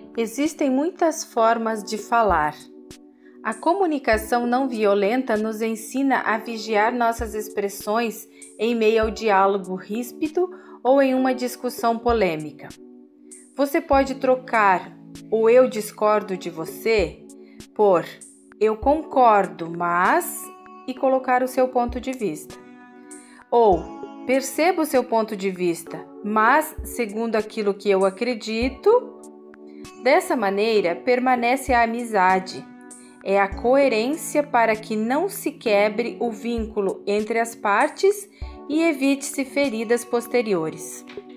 Existem muitas formas de falar. A comunicação não violenta nos ensina a vigiar nossas expressões em meio ao diálogo ríspido ou em uma discussão polêmica. Você pode trocar o "eu discordo de você" por "eu concordo, mas" e colocar o seu ponto de vista. Ou "percebo o seu ponto de vista, mas segundo aquilo que eu acredito". Dessa maneira, permanece a amizade. É a coerência para que não se quebre o vínculo entre as partes e evite-se feridas posteriores.